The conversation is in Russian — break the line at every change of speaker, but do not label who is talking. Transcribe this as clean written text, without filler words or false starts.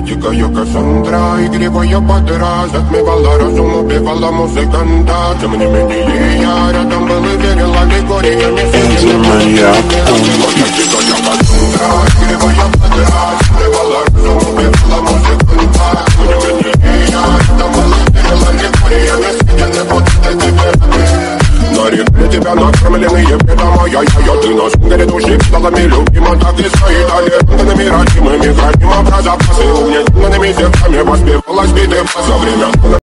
дикая Кассандра, игривая подра, затмевала разум, убивала музыканта. Тем не менее я рядом был и верил аллегориями.
Это моя
Дикая Кассандра, игривая подра, затмевала разум, убивала музыканта. Тем не менее я рядом был и верил аллегориями. Съедены вот эти на реке тебя накормленные бедома, я ты на сунгере души педалами любима, так и стоит толерантными, родимыми, храним образа, пасы угнетенными сердцами, воспевалась биты за время.